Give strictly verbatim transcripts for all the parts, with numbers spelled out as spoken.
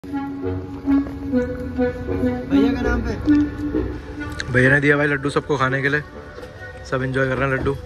भैया का नाम पे भैया ने दिया भाई लड्डू सबको खाने के लिए, सब एंजॉय कर रहे हैं laddoo.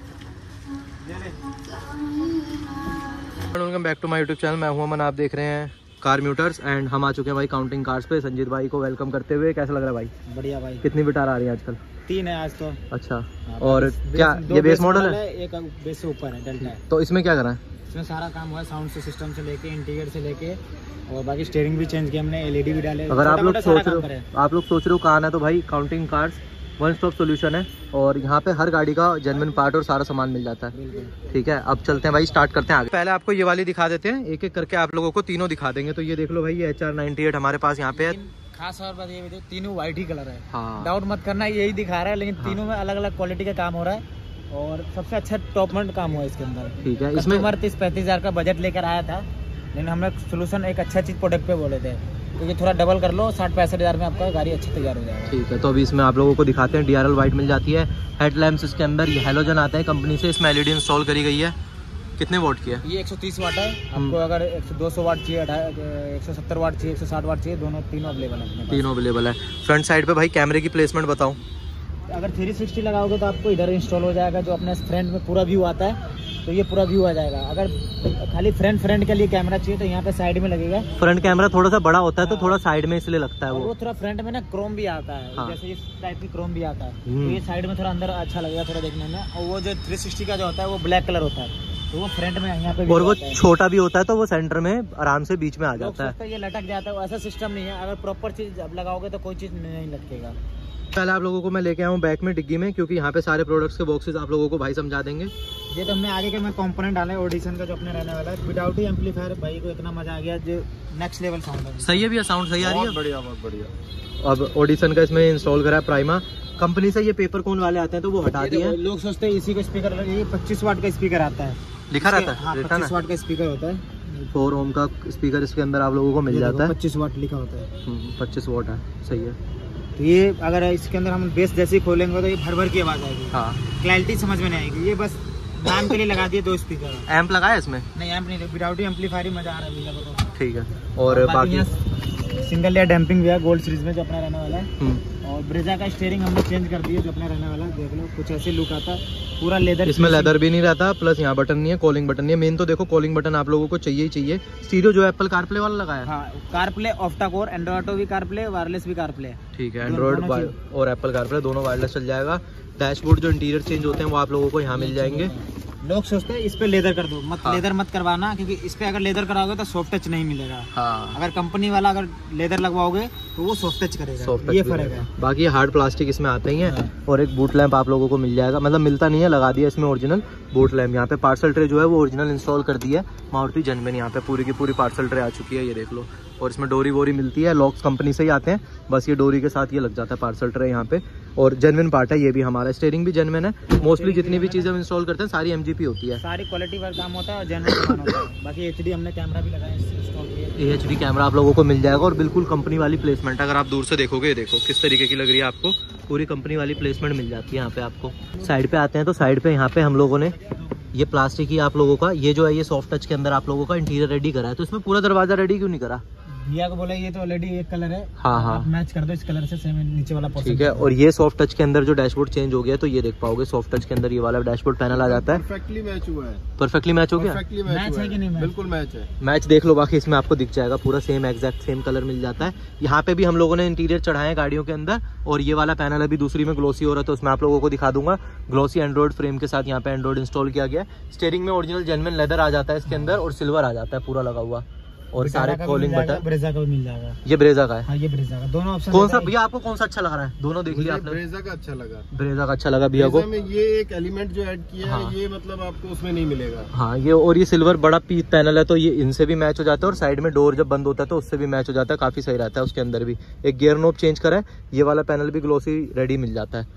Welcome back to my YouTube channel, मैं हूं अमन, आप देख रहे हैं कार म्यूटर्स एंड हम आ चुके हैं भाई काउंटिंग कार्स पे। संजीत भाई को वेलकम करते हुए कैसा लग रहा है भाई? बढ़िया भाई। कितनी बिटार आ रही है आजकल? तीन है आज तो। अच्छा, हाँ, और क्या ये बेस मॉडल है? एक बेस से ऊपर है, डेल्टा है। तो इसमें क्या करा है? इसमें सारा काम हुआ है, साउंड से सिस्टम से लेके इंटीरियर से लेके, और बाकी स्टीयरिंग भी चेंज किया हमने, एलईडी भी डाले। अगर आप लोग सोच रहे हो आप लोग सोच रहे हो कहाँ है, तो भाई counting cars one stop solution है और यहाँ पे हर गाड़ी का जेन्युइन पार्ट और सारा सामान मिल जाता है। ठीक है, अब चलते हैं भाई, स्टार्ट करते हैं आगे। पहले आपको ये वाली दिखा देते हैं, एक एक करके आप लोगों को तीनों दिखा देंगे। तो ये देख लो भाई, ये एच आर नाइन्टी एट हमारे पास यहाँ पे है। खास और बात ये भी, तीनों व्हाइट ही कलर है। हाँ, डाउट मत करना, यही दिखा रहा है, लेकिन हाँ। तीनों में अलग अलग क्वालिटी का काम हो रहा है और सबसे अच्छा टॉप मोड काम हुआ है इसके अंदर। ठीक है, इसमें तीस पैंतीस हजार का बजट लेकर आया था, लेकिन हमने सोल्यूशन एक अच्छा चीज प्रोडक्ट पे बोले थे, क्योंकि थोड़ा डबल कर लो, साठ पैंसठ हजार में आपका गाड़ी अच्छी तैयार हो जाएगा। ठीक है, तो अभी इसमें आप लोगों को दिखाते हैं। डीआरएल वाइट मिल जाती है, हेडलैम्प्स इसके अंदर ये हैलोजन आता है कंपनी से, इसमें एलईडी इंस्टॉल करी गई है। कितने वोट की है? ये एक सौ तीस वाट है। आपको अगर दो सौ वाट चाहिए, एक सौ सत्तर वाट चाहिए, एक सौ साठ वाट चाहिए, दोनों तीनों अवेलेबल है। तीनों अवेलेबल है। फ्रंट साइड पे भाई कैमरे की प्लेसमेंट बताओ। अगर थ्री सिक्सटी लगाओगे तो आपको इधर इंस्टॉल हो जाएगा, जो अपने फ्रंट में पूरा व्यू आता है, तो ये पूरा व्यू आ जाएगा। अगर खाली फ्रंट फ्रंट के लिए कैमरा चाहिए तो यहाँ पे साइड में लगेगा। फ्रंट कैमरा थोड़ा सा बड़ा होता है, तो थोड़ा साइड में इसलिए लगता है वो। वो थोड़ा फ्रंट में ना क्रोम भी आता है। हाँ। जैसे इस टाइप की क्रोम भी आता है, तो ये साइड में थोड़ा अंदर अच्छा लगेगा थोड़ा देखने में। और वो जो थ्री सिक्सटी का जो होता है वो ब्लैक कलर होता है, तो वो फ्रंट में यहाँ पे, और वो छोटा भी होता है, तो वो सेंटर में आराम से बीच में आ जाता है। ये लटक जाता है, ऐसा सिस्टम नहीं है। अगर प्रॉपर चीज अब लगाओगे तो कोई चीज नहीं लटकेगा। पहले आप लोगों को मैं लेके आया हूँ बैक में डिग्गी में, क्योंकि यहाँ पे सारे प्रोडक्ट्स के बॉक्सेस आप लोगों को भाई समझा देंगे। ये तो हमने आगे के में कंपोनेंट डाले, ऑडिशन का जो अपने रहने वाला है, विदाउट एम्पलीफायर। भाई को इतना मजा आ गया, जो नेक्स्ट लेवल साउंड है। सही है भैया, साउंड सही आ रही है? बढ़िया, बहुत बढ़िया। अब ऑडिशन का इसमें इंस्टॉल करा है प्राइमा कंपनी से। ये पेपर कोन वाले आते हैं तो वो हटा दिए। लोग सोचते हैं इसी को स्पीकर लगे, ये पच्चीस वाट का स्पीकर आता है, लिखा रहता है। पच्चीस वाट का स्पीकर होता है, फोर ओम का स्पीकर इसके अंदर आप लोगों को मिल जाता है। पच्चीस वाट लिखा होता है, पच्चीस वाट है, सही है। तो ये अगर इसके अंदर हम बेस जैसे ही खोलेंगे तो ये भर भर की आवाज आएगी। हाँ, क्लैरिटी समझ में नहीं आएगी। ये बस नाम के लिए लगा दिए दो स्पीकर। एम्प लगाया इसमें? नहीं, एम्प नहीं, विदाउट एम्पलीफायर ही मजा आ रहा है भैया को तो। ठीक है, और बाकी सिंगल लेयर डैम्पिंग भी है गोल्ड सीरीज में, जो अपना रहने वाला है। और ब्रेजा का स्टीयरिंग हमने चेंज कर दिया, जो अपना रहने वाला है। देख लो, कुछ ऐसे लुक आता है, पूरा लेदर। इसमें लेदर भी नहीं रहता, प्लस यहाँ बटन नहीं है, कॉलिंग बटन नहीं है। मेन तो देखो कॉलिंग बटन आप लोगों को चाहिए ही चाहिए। स्टीरियो जो एप्पल कारप्ले वाला लगाया है। हाँ, CarPlay, octa core, Android auto भी कारप्ले, वायरलेस भी कारप्ले। ठीक है, एंड्रॉइड और एप्पल कारप्ले दोनों वायरलेस चल जाएगा। डैशबोर्ड जो इंटीरियर चेंज होते हैं वो आप लोगों को यहाँ मिल जाएंगे। लोग सोचते हैं इस पे लेदर कर दो, मत। हाँ। लेदर मत करवाना, क्योंकि इस पे अगर लेदर कराओगे तो सॉफ्ट टच नहीं मिलेगा। हाँ। अगर कंपनी वाला अगर लेदर लगवाओगे तो वो सॉफ्ट टच करेगा, सॉफ्ट ये फर्क है। बाकी हार्ड प्लास्टिक इसमें आते ही हैं। हाँ। और एक बूट लैंप आप लोगों को मिल जाएगा, मतलब मिलता नहीं है, लगा दिया इसमें ओरिजिनल बूट लैंप। यहाँ पे पार्सल ट्रे जो है वो ओरिजिनल इंस्टॉल कर दी है मारुति जन्मेन। यहाँ पे पूरी की पूरी पार्सल ट्रे आ चुकी है, ये देख लो। और इसमें डोरी वोरी मिलती है, लॉक्स कंपनी से ही आते हैं, बस ये डोरी के साथ ये लग जाता है पार्सल ट्रे यहाँ पे। और जेन्युइन पार्ट है ये भी हमारा। स्टीयरिंग भी जेन्युइन है। मोस्टली जितनी भी चीजें हम इंस्टॉल करते हैं सारी एमजीपी होती है, सारी क्वालिटी पर काम होता है और जेन्युइन सामान होता है। बाकी एचडी हमने कैमरा भी लगाया, इंस्टॉल किया। एचडी कैमरा आप लोगों को मिल जाएगा और बिल्कुल कंपनी वाली प्लेसमेंट। अगर आप दूर से देखोगे, देखो किस तरीके की लग रही है आपको, पूरी कंपनी वाली प्लेसमेंट मिल जाती है यहाँ पे आपको। साइड पे आते हैं तो साइड पे यहाँ पे हम लोगों ने ये प्लास्टिक ही आप लोगों का, ये जो है ये सॉफ्ट टच के अंदर आप लोगों का इंटीरियर रेडी करा है। तो इसमें पूरा दरवाजा रेडी क्यों नहीं करा? भैया को बोला ये तो ऑलरेडी एक कलर है। हाँ हाँ, मैच कर दो इस कलर से, सेम नीचे वाला पोर्शन। ठीक है, और ये सॉफ्ट टच के अंदर जो डैशबोर्ड चेंज हो गया, तो ये देख पाओगे सॉफ्ट टच के अंदर ये वाला डैशबोर्ड पैनल आ जाता है। परफेक्टली मैच हुआ है। परफेक्टली मैच हो गया। मैच है कि नहीं? बिल्कुल मैच है। मैच देख लो, बाकी इसमें आपको दिख जाएगा पूरा सेम एग्जैक्ट सेम कलर मिल जाता है। यहाँ पे भी हम लोगों ने इंटीरियर चढ़ाए हैं गाड़ियों के अंदर। और ये वाला पैनल अभी दूसरी में ग्लोसी हो रहा है, तो उसमें आप लोगों को दिखा दूंगा। ग्लोसी एंड्रॉइड फ्रेम के साथ यहाँ पे एंड्रॉइड इंस्टॉल किया गया है। स्टीयरिंग में ओरिजिनल जेन्युइन लेदर आ जाता है इसके अंदर, और सिल्वर आ जाता है पूरा लगा हुआ। और सारे कॉलिंग बटन ब्रेजा का भी मिल जाएगा। ये ब्रेजा का है। हाँ, ये ब्रेजा का, दोनों ऑप्शन। कौन सा भैया आपको कौन सा अच्छा लग रहा है? दोनों देख लिया आपने? ब्रेजा का अच्छा लगा। ब्रेजा का अच्छा लगा भैया को। में ये एक एलिमेंट जो ऐड किया है, ये मतलब आपको उसमें नहीं मिलेगा। हाँ, ये और ये सिल्वर बड़ा पीस पैनल है, तो ये इनसे भी मैच हो जाता है। और साइड में डोर जब बंद होता है तो उससे भी मैच हो जाता है, काफी सही रहता है। उसके अंदर भी एक गियर नोब चेंज करा है, ये वाला पैनल भी ग्लोसी रेडी मिल जाता है।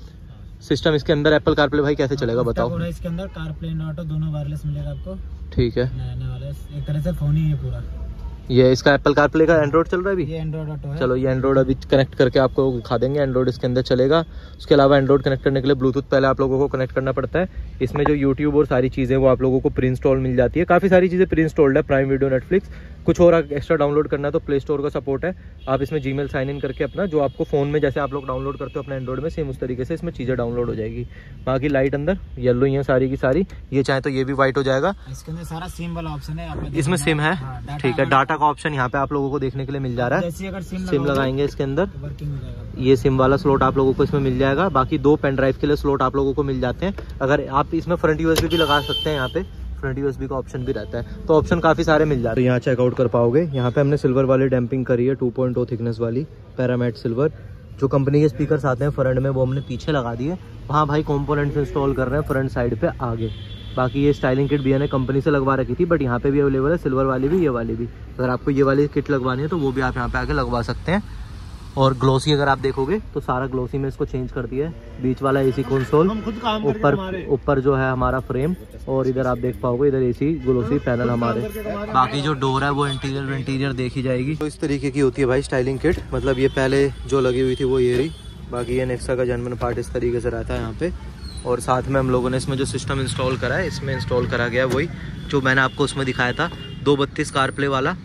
सिस्टम इसके अंदर एप्पल कारप्ले भाई कैसे चलेगा बताओ? इसके अंदर कारप्ले एंड ऑटो दोनों वायरलेस मिलेगा आपको। ठीक है, एक तरह से फोन ही है पूरा। ये इसका एप्पल कारप्ले का एंड्रॉइड चल रहा है अभी, ये एंड्रॉइड ऑटो है। चलो ये एंड्रॉइड अभी कनेक्ट करके आपको दिखा देंगे, एंड्रॉइड इसके अंदर चलेगा। उसके अलावा एंड्रॉइड कनेक्ट करने के लिए ब्लूटूथ पहले आप लोगों को कनेक्ट करना पड़ता है। इसमें जो यूट्यूब और सारी चीज़ें वो आप लोगों को प्री इंस्टॉल मिल जाती है, काफ़ी सारी चीज़ें प्री इंस्टॉल्ड है, प्राइम वीडियो, नेटफ्लिक्स, कुछ और एक्स्ट्रा डाउनलोड करना है तो प्ले स्टोर का सपोर्ट है। आप इसमें जीमेल साइन इन करके अपना जो आपको फ़ोन में जैसे आप लोग डाउनलोड करते हो अपने एंड्रॉइड में, सेम उस तरीके से इसमें चीज़ें डाउनलोड हो जाएगी। बाकी लाइट अंदर येलो ही है सारी की सारी, ये चाहे तो ये भी वाइट हो जाएगा। इसके अंदर सारा सिम वाला ऑप्शन है, इसमें सिम है, ठीक है। डाटा का ऑप्शन यहाँ पे आप लोगों को देखने के लिए मिल जा रहा है। जैसे अगर सिम सिम लगाएंगे इसके अंदर वर्किंग हो जाएगा, ये सिम वाला स्लॉट आप लोगों को इसमें मिल जाएगा। बाकी दो पेन ड्राइव के लिए स्लॉट आप लोगों को मिल जाते हैं। अगर आप इसमें फ्रंट यूएसबी भी लगा सकते हैं, यहाँ पे फ्रंट यूएसबी का ऑप्शन भी रहता है, तो ऑप्शन काफी सारे मिल जाते हैं। तो यहाँ चेकआउट कर पाओगे, यहाँ पे हमने सिल्वर वाली डैम्पिंग करी है, टू पॉइंट ओ थिकनेस वाली पैरामेट सिल्वर। जो कंपनी के स्पीकर्स आते हैं फ्रंट में वो हमने पीछे लगा दिए, वहाँ भाई कंपोनेंट्स इंस्टॉल कर रहे हैं फ्रंट साइड पे आगे। बाकी ये स्टाइलिंग किट भैया ने कंपनी से लगवा रखी थी, बट यहाँ पे भी अवेलेबल है, सिल्वर वाली भी, ये वाली भी। अगर आपको ये वाली किट लगवानी है तो वो भी आप यहाँ पे आके लगवा सकते हैं। और ग्लोसी अगर आप देखोगे तो सारा ग्लोसी में इसको चेंज कर दिया है। बीच वाला एसी कंसोल, ऊपर ऊपर जो है हमारा फ्रेम, और इधर आप देख पाओगे इधर एसी ग्लोसी पैनल हमारे। बाकी जो डोर है वो इंटीरियर इंटीरियर देखी जाएगी। तो इस तरीके की होती है भाई स्टाइलिंग किट, मतलब ये पहले जो लगी हुई थी वो ये रही। बाकी ये नेक्सा का जेन्युइन पार्ट इस तरीके से रहता है यहाँ पे। और साथ में हम लोगों ने इसमें जो सिस्टम इंस्टॉल करा है, इसमें इंस्टॉल करा गया वही जो मैंने आपको उसमें दिखाया था, दो बत्तीस कारप्ले वाला।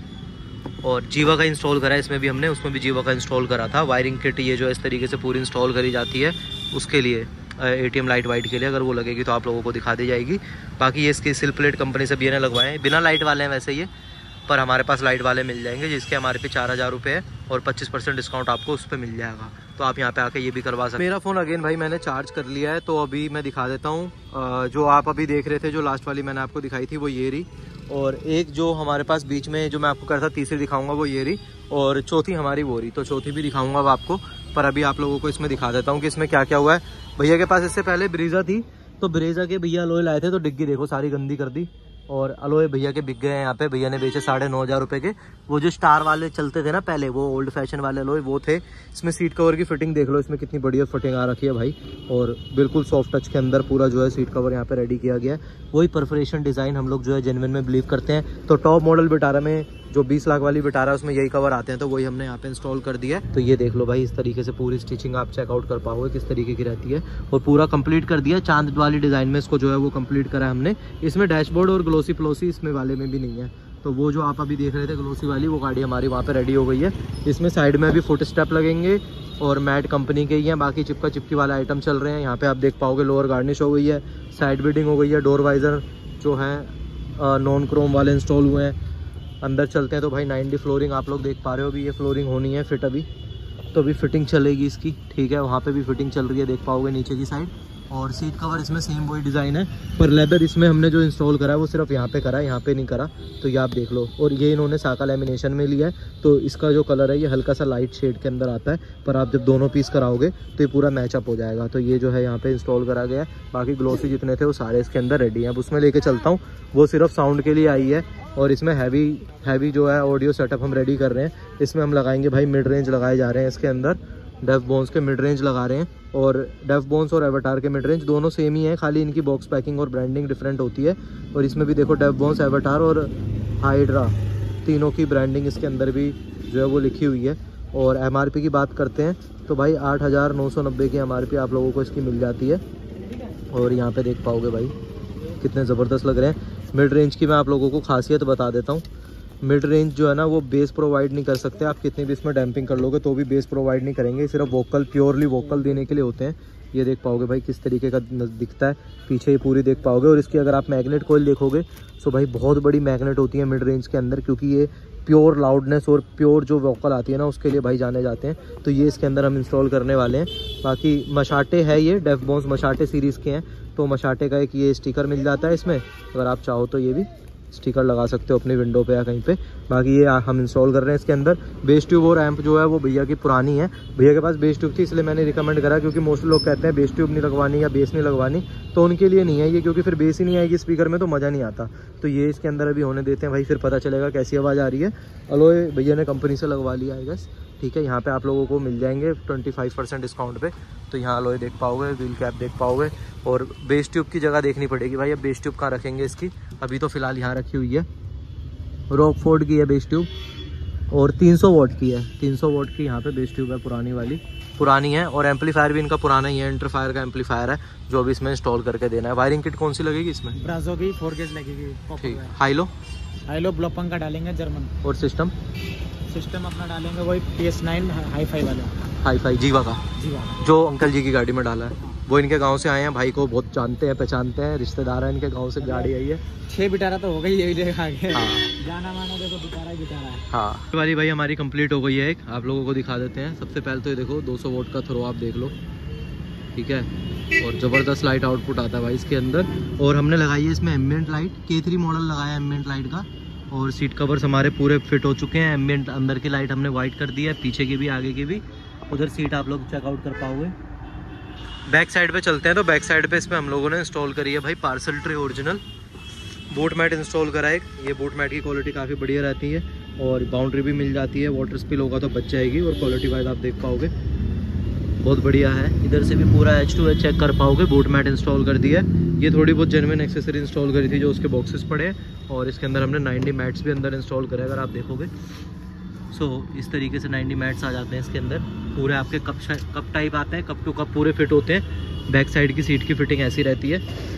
और जीवा का इंस्टॉल करा है इसमें भी हमने, उसमें भी जीवा का इंस्टॉल करा था। वायरिंग किट ये जो इस तरीके से पूरी इंस्टॉल करी जाती है, उसके लिए एटीएम लाइट वाइट के लिए अगर वो लगेगी तो आप लोगों को दिखा दी जाएगी। बाकी ये इसकी सिल प्लेट कंपनी से भी ने लगवाए हैं, बिना लाइट वाले हैं वैसे ये, पर हमारे पास लाइट वाले मिल जाएंगे, जिसके हमारे पे चार हज़ार रुपये है और पच्चीस परसेंट डिस्काउंट आपको उस पर मिल जाएगा। तो आप यहाँ पे आके ये भी करवा सकते हैं। मेरा फ़ोन अगेन भाई मैंने चार्ज कर लिया है, तो अभी मैं दिखा देता हूँ। जो आप अभी देख रहे थे, जो लास्ट वाली मैंने आपको दिखाई थी वो ये रही, और एक जो हमारे पास बीच में जो मैं आपको कह रहा था तीसरी दिखाऊंगा वो ये रही, और चौथी हमारी वो रही। तो चौथी भी दिखाऊंगा अब आपको, पर अभी आप लोगों को इसमें दिखा देता हूँ कि इसमें क्या क्या हुआ है। भैया के पास इससे पहले ब्रीजा थी, तो ब्रीजा के भैया अलोए लाए थे, तो डिग्गी देखो सारी गंदी कर दी, और अलोए भैया के बिक गए हैं यहाँ पे। भैया ने बेचे साढ़े नौ हज़ार रुपये के। वो जो स्टार वाले चलते थे ना पहले, वो ओल्ड फैशन वाले अलोए वो थे। इसमें सीट कवर की फिटिंग देख लो, इसमें कितनी बढ़िया फिटिंग आ रखी है भाई, और बिल्कुल सॉफ्ट टच के अंदर पूरा जो है सीट कवर यहाँ पे रेडी किया गया है। वही परफोरेशन डिज़ाइन हम लोग जो है जेन्युइन में बिलीव करते हैं। तो टॉप मॉडल विटारा में जो बीस लाख वाली विटारा है उसमें यही कवर आते हैं, तो वही हमने यहाँ पे इंस्टॉल कर दिया है। तो ये देख लो भाई, इस तरीके से पूरी स्टिचिंग आप चेकआउट कर पाओगे किस तरीके की रहती है, और पूरा कंप्लीट कर दिया चांद वाली डिज़ाइन में इसको जो है वो कंप्लीट करा है हमने। इसमें डैशबोर्ड और ग्लोसी फ्लोसी इसमें वाले में भी नहीं है। तो वो जो आप अभी देख रहे थे ग्लोसी वाली, वो गाड़ी हमारी वहाँ पे रेडी हो गई है। इसमें साइड में भी फुट स्टेप लगेंगे और मैट कंपनी के ही हैं। बाकी चिपका चिपकी वाले आइटम चल रहे हैं। यहाँ पे आप देख पाओगे लोअर गार्निश हो गई है, साइड बीडिंग हो गई है, डोर वाइजर जो है नॉन क्रोम वाले इंस्टॉल हुए हैं। अंदर चलते हैं तो भाई नाइन डी फ्लोरिंग आप लोग देख पा रहे हो, अभी ये फ्लोरिंग होनी है फिट अभी, तो अभी फिटिंग चलेगी इसकी, ठीक है। वहाँ पे भी फिटिंग चल रही है, देख पाओगे नीचे की साइड। और सीट कवर इसमें सेम वही डिज़ाइन है, पर लेदर इसमें हमने जो इंस्टॉल करा है वो सिर्फ यहाँ पे करा है, यहाँ पे नहीं करा। तो ये आप देख लो, और ये इन्होंने साका लेमिनेशन में लिया है, तो इसका जो कलर है ये हल्का सा लाइट शेड के अंदर आता है, पर आप जब दोनों पीस कराओगे तो ये पूरा मैचअप हो जाएगा। तो ये जो है यहाँ पे इंस्टॉल करा गया है। बाकी ग्लोसी जितने थे वो सारे इसके अंदर रेडी हैं। अब उसमें लेके चलता हूँ, वो सिर्फ साउंड के लिए आई है। और इसमें हैवी हैवी जो है ऑडियो सेटअप हम रेडी कर रहे हैं। इसमें हम लगाएंगे भाई मिड रेंज लगाए जा रहे हैं इसके अंदर, डेफ बोन्स के मिड रेंज लगा रहे हैं। और डेफ बोन्स और एवाटार के मिड रेंज दोनों सेम ही है, खाली इनकी बॉक्स पैकिंग और ब्रांडिंग डिफरेंट होती है। और इसमें भी देखो डेफ बोन्स, एवाटार और हाइड्रा तीनों की ब्रांडिंग इसके अंदर भी जो है वो लिखी हुई है। और एमआरपी की बात करते हैं तो भाई आठ हज़ार नौ सौ नब्बे की एमआरपी आप लोगों को इसकी मिल जाती है। और यहाँ पे देख पाओगे भाई कितने ज़बरदस्त लग रहे हैं। मिड रेंज की मैं आप लोगों को खासियत बता देता हूँ। मिड रेंज जो है ना वो बेस प्रोवाइड नहीं कर सकते, आप कितनी भी इसमें डैम्पिंग कर लोगे तो भी बेस प्रोवाइड नहीं करेंगे, सिर्फ वोकल प्योरली वोकल देने के लिए होते हैं। ये देख पाओगे भाई किस तरीके का दिखता है, पीछे ही पूरी देख पाओगे। और इसकी अगर आप मैग्नेट कोयल देखोगे तो भाई बहुत बड़ी मैग्नेट होती है मिड रेंज के अंदर, क्योंकि ये प्योर लाउडनेस और प्योर जो वोकल आती है ना उसके लिए भाई जाने जाते हैं। तो ये इसके अंदर हम इंस्टॉल करने वाले हैं। बाकी मशाटे है, ये डेफ बोन्स मशाटे सीरीज़ के हैं, तो मशाटे का एक ये स्टिकर मिल जाता है इसमें, अगर आप चाहो तो ये भी स्टिकर लगा सकते हो अपनी विंडो पे या कहीं पे। बाकी ये हम इंस्टॉल कर रहे हैं इसके अंदर। बेस ट्यूब और एम्प जो है वो भैया की पुरानी है, भैया के पास बेस ट्यूब थी इसलिए मैंने रिकमेंड करा, क्योंकि मोस्ट लोग कहते हैं बेस ट्यूब नहीं लगवानी या बेस नहीं लगवानी, तो उनके लिए नहीं है ये, क्योंकि फिर बेस ही नहीं आएगी स्पीकर में तो मज़ा नहीं आता। तो ये इसके अंदर अभी होने देते हैं भाई, फिर पता चलेगा कैसी आवाज़ आ रही है। अलोए भैया ने कंपनी से लगवा लिया है बस, ठीक है। यहाँ पे आप लोगों को मिल जाएंगे पच्चीस परसेंट डिस्काउंट पे। तो यहाँ अलोए देख पाओगे, व्हील कैप देख पाओगे, और बेस ट्यूब की जगह देखनी पड़ेगी भाई, अब बेस ट्यूब कहाँ रखेंगे इसकी, अभी तो फिलहाल यहाँ रखी हुई है। रॉकफोर्ड की है बेस ट्यूब और तीन सौ वॉट की है। तीन सौ वॉट की यहाँ पे बेस ट्यूब है, पुरानी वाली, पुरानी है। और एम्पलीफायर भी इनका पुराना ही है, इंटरफायर का एम्पलीफायर है जो अभी इसमें इंस्टॉल करके देना है। वायरिंग किट कौन सी लगेगी इसमें? ब्राजो की फोर गेज लगेगी। ठीक। हाईलो हाईलो ब्लॉक पंखा डालेंगे जर्मन। और सिस्टम सिस्टम अपना डालेंगे वही P S nine hi fi वाले, हाई फाई जीवा का, जीवा जो अंकल जी की गाड़ी में डाला है। वो इनके गांव से आए हैं, भाई को बहुत जानते हैं, पहचानते हैं, रिश्तेदार हैं इनके, गांव से गाड़ी आई है। छह बिटारा तो हो गई यही देखा के। हाँ। जाना माना देखो बिटारा बिटारा है। हाँ वाली भाई हमारी कंप्लीट हो गई है। एक आप लोगों को दिखा देते हैं। सबसे पहले तो ये देखो दो सौ वोट का थ्रो आप देख लो, ठीक है। और ज़बरदस्त लाइट आउटपुट आता है भाई इसके अंदर। और हमने लगाई है इसमें ambient light, K three model लगाया है एम्बिएंट लाइट का। और सीट कवर्स हमारे पूरे फिट हो चुके हैं। एम्बिएंट अंदर की लाइट हमने वाइट कर दी है, पीछे की भी आगे की भी। उधर सीट आप लोग चेकआउट कर पाओगे। बैक साइड पे चलते हैं तो बैक साइड पे इसमें हम लोगों ने इंस्टॉल करी है भाई parcel tray original. Boot mat install करा है। ये बूट मैट की क्वालिटी काफ़ी बढ़िया रहती है और बाउंड्री भी मिल जाती है। वाटर स्पिल होगा तो बच जाएगी और क्वालिटी वाइज आप देख पाओगे बहुत बढ़िया है। इधर से भी पूरा एच टू एच चेक कर पाओगे। बूट मैट इंस्टॉल कर दिया है। ये थोड़ी बहुत जेन्युइन एक्सेसरी इंस्टॉल करी थी जो उसके बॉक्सेस पड़े हैं। और इसके अंदर हमने नाइन्टी मैट्स भी अंदर इंस्टॉल करे अगर आप देखोगे। सो so, इस तरीके से नाइन्टी मैट्स आ जाते हैं इसके अंदर। पूरे आपके कप कप टाइप आते हैं, कप टू कप पूरे फिट होते हैं। बैक साइड की सीट की फिटिंग ऐसी रहती है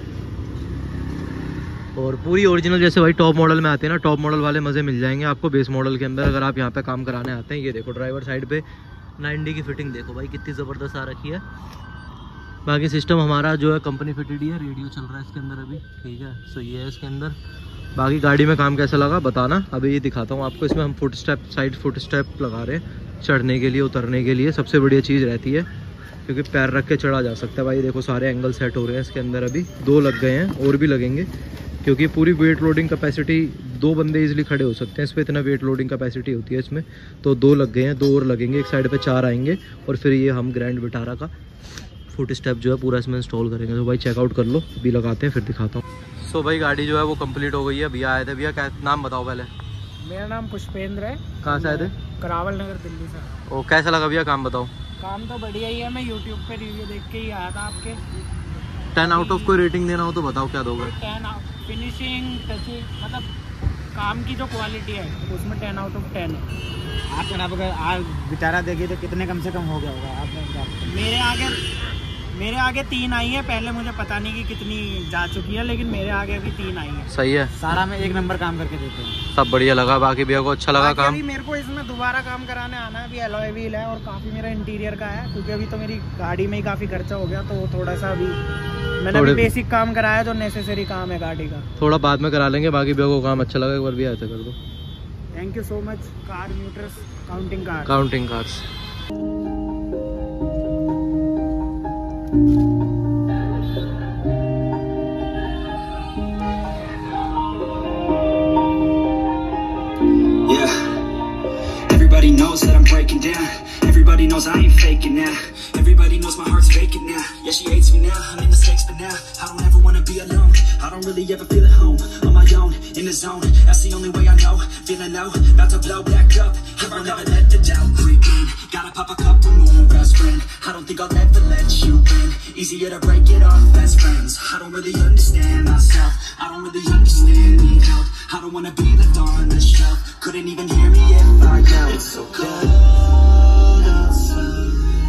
और पूरी ओरिजिनल जैसे भाई टॉप मॉडल में आते हैं ना, टॉप मॉडल वाले मज़े मिल जाएंगे आपको बेस मॉडल के अंदर अगर आप यहाँ पे काम कराने आते हैं। ये देखो ड्राइवर साइड पे नाइन्टी की फिटिंग देखो भाई कितनी ज़बरदस्त आ रखी है। बाकी सिस्टम हमारा जो है कंपनी फिटेड ही है। रेडियो चल रहा है इसके अंदर अभी, ठीक है। सो ये है इसके अंदर। बाकी गाड़ी में काम कैसा लगा बताना। अभी ये दिखाता हूँ आपको। इसमें हम foot step side foot step लगा रहे हैं चढ़ने के लिए, उतरने के लिए। सबसे बढ़िया चीज़ रहती है क्योंकि पैर रख के चढ़ा जा सकता है भाई। देखो सारे एंगल सेट हो रहे हैं इसके अंदर। अभी दो लग गए हैं और भी लगेंगे क्योंकि पूरी वेट लोडिंग कैपेसिटी दो बंदे इजीली खड़े हो सकते हैं इस पर। इतना वेट लोडिंग कैपेसिटी होती है इसमें। तो दो लग गए हैं, दो और लगेंगे। एक साइड पे चार आएंगे और फिर ये हम ग्रैंड विटारा का फुट स्टेप जो है पूरा इसमें इंस्टॉल करेंगे। तो भाई चेकआउट कर लो, अभी लगाते हैं फिर दिखाता हूँ। सो so भाई गाड़ी जो है वो कंप्लीट हो गई है। भैया आए थे। भैया क्या नाम बताओ पहले? मेरा नाम पुष्पेंद्र है। कहाँ से आए थे? करावल नगर दिल्ली से। ओ कैसा लगा भैया काम बताओ? काम तो बढ़िया ही है। मैं यूट्यूब पे रिव्यू देख के ही आया था आपके। टेन आउट ऑफ कोई रेटिंग देना हो तो बताओ क्या दोगे? टेन फिनिशिंग टचिंग मतलब काम की जो क्वालिटी है उसमें टेन आउट ऑफ टेन है। आप जनाब अगर आज बिटारा देखिए तो कितने कम से कम हो गया होगा आपने? मेरे आगे मेरे आगे तीन आई है। पहले मुझे पता नहीं कि कितनी जा चुकी है लेकिन मेरे आगे अभी तीन आई है। सही है। सारा में एक नंबर काम करके देते हैं। सब बढ़िया लगा। बाकी भैया को अच्छा लगा काम? अभी मेरे को इसमें दोबारा काम कराने आना है। अभी एलॉय व्हील है और काफ़ी मेरा इंटीरियर का है क्योंकि अभी तो मेरी गाड़ी में ही काफ़ी खर्चा हो गया। तो थोड़ा सा अभी मैंने अभी बेसिक काम कराया जो नेसेसरी काम है गाड़ी का। थोड़ा बाद में करा लेंगे। बाकी भैया को काम अच्छा लगा एक बार भी ऐसा कर दो। Thank you so much. Car म्यूटर्स counting car counting cars. Everybody knows that I'm breaking down. Everybody knows I ain't faking now. Everybody knows my heart's faking now. Yeah, she hates me now. I'm in the States, but now I don't ever wanna be alone. I don't really ever feel at home. On my own, in the zone. That's the only way I know. Feeling low, about to blow back up. Here I never let the doubt creep in. Gotta pop a couple more aspirin. I don't think I'll ever let you in. Easier to break it off best friends. I don't really understand myself. I don't really understand need help. I don't wanna be left on the shelf. Couldn't even hear me if I yelled. It's so cold outside.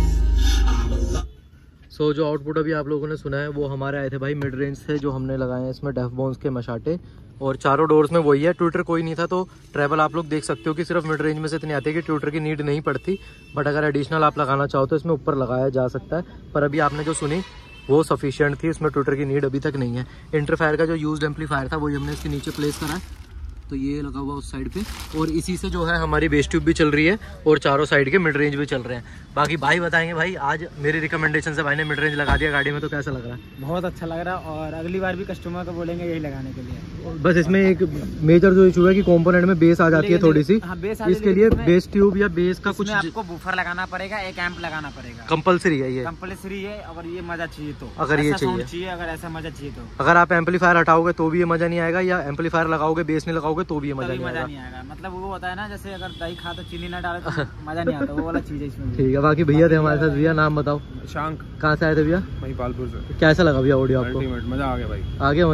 So so, जो output अभी आप लोगों ने सुना है वो हमारे आए थे भाई मिड रेंज से, जो हमने लगाए हैं इसमें डेफ बोन्स के मशाटे। और चारों डोर्स में वही है। ट्विटर कोई नहीं था तो ट्रैवल आप लोग देख सकते हो कि सिर्फ मिड रेंज में से इतनी आती है कि ट्विटर की नीड नहीं पड़ती। बट अगर एडिशनल आप लगाना चाहो तो इसमें ऊपर लगाया जा सकता है। पर अभी आपने जो सुनी वो सफिशिएंट थी, इसमें ट्विटर की नीड अभी तक नहीं है। इंटरफायर का जो यूज्ड एम्पलीफायर था वही हमने इसके नीचे प्लेस करा है। तो ये लगा हुआ उस साइड पे और इसी से जो है हमारी बेस ट्यूब भी चल रही है और चारों साइड के मिड रेंज भी चल रहे हैं। बाकी भाई बताएंगे। भाई आज मेरी रिकमेंडेशन से भाई ने मिड रेंज लगा दिया गाड़ी में, तो कैसा लग रहा है? बहुत अच्छा लग रहा है और अगली बार भी कस्टमर को बोलेंगे यही लगाने के लिए। बस इसमें एक मेजर जो इशू है कि कंपोनेंट में बेस आ जाती है थोड़ी सी। हाँ, बेस इसके लिए बेस ट्यूब या बेस का कुछ आपको बूफर लगाना पड़ेगा, एक एम्प लगाना पड़ेगा। कंपलसरी है ये, कंपलसरी है। अगर ये मजा चाहिए तो, अगर ये चाहिए चाहिए अगर ऐसा मजा चाहिए तो। अगर आप एम्पलीफायर हटाओगे तो भी ये मजा नहीं आएगा, या एम्पलीफायर लगाओगे बेस नहीं लगाओगे तो भी ये मजा नहीं आएगा। नहीं आएगा मतलब वो होता है ना जैसे अगर दही खा तो चीनी ना डाले तो मजा नहीं आता, वो वाला चीज है इसमें। ठीक है। बाकी भैया थे हमारे साथ। भैया नाम बताओ। शांक। कहाँ से आए थे भैया? वहीं पालपुर से। कैसा लगा भैया ऑडियो आपको? मजा आ गया भाई। आ गया मजा?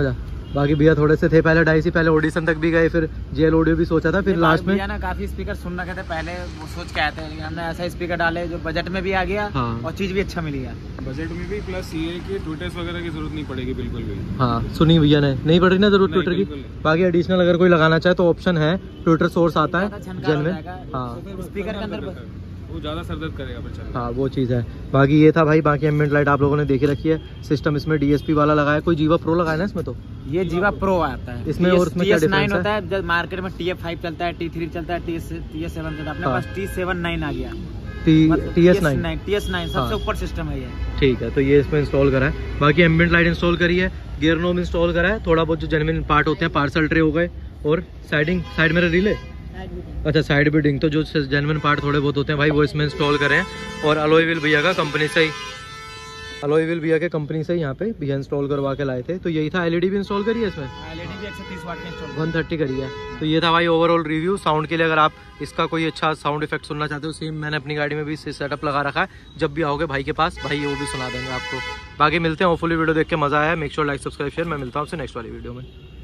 बाकी भैया थोड़े से थे पहले ढाई सी, पहले ऑडिशन तक भी गए, फिर जेल ऑडियो भी सोचा था, फिर लास्ट में ना काफी स्पीकर सुन रखे थे पहले, वो सोच के आए थे, लेकिन हमने ऐसा स्पीकर डाले जो बजट में भी आ गया। हाँ। और चीज भी अच्छा मिली है बजट में भी, प्लस ये कि ट्विटर्स वगैरह की जरूरत नहीं पड़ेगी बिल्कुल भी। हाँ सुनी भैया ने, नहीं पड़ रही ना जरूरत ट्विटर की। बाकी एडिशनल अगर कोई लगाना चाहे तो ऑप्शन है, ट्विटर सोर्स आता है जेल में। हाँ स्पीकर के अंदर वो ज़्यादा सरदर्द करेगा फिर चलना। हाँ वो चीज़ है। बाकी ये था भाई, बाकी एम्बिएंट लाइट आप लोगों ने देख रखी है। सिस्टम इसमें डीएसपी वाला लगाया, कोई जीवा प्रो लगाया ना इसमें, तो ये जीवा प्रो आता है इसमें। और इसमें क्या डिफरेंस होता है? जब मार्केट में टी एफ फाइव चलता है, टी थ्री चलता है, टी एस सेवन चलता है, अपने पास टी सेवन नाइन आ गया, T S nine T S nine सबसे ऊपर सिस्टम है ये। ठीक है, तो ये इसमें इंस्टॉल करा है। बाकी एम्बिएंट लाइट इंस्टॉल करी है, गियर नोब इंस्टॉल करा है, थोड़ा बहुत जो जेन्युइन पार्ट होते हैं, पार्सल ट्रे हो गए, और साइडिंग साइड मेरा रिले, अच्छा साइड बिडिंग, तो जो जेन्युइन पार्ट थोड़े बहुत होते हैं भाई वो इसमें इंस्टॉल करें। और अलॉय व्हील भैया का कंपनी से ही, अलॉय व्हील भैया के कंपनी से ही यहाँ पे भैया इंस्टॉल करवा के लाए थे। तो यही था। एलईडी भी इंस्टॉल करी है इसमें, एलईडी भी एक सौ तीस वाट की इंस्टॉल वन थर्टी करी है। तो ये था भाई ओवरऑल रिव्यू। साउंड के लिए अगर आप इसका कोई अच्छा साउंड इफेक्ट सुनना चाहते हो, सेम मैंने अपनी गाड़ी में भी सेटअप लगा रखा है, जब भी आओगे भाई के पास भाई वो भी सुना देंगे आपको। बाकी मिलते हैं, होपफुली वीडियो देख के मजा आया। Make sure like subscribe share. मैं मिलता हूँ आपसे नेक्स्ट वाली वीडियो में।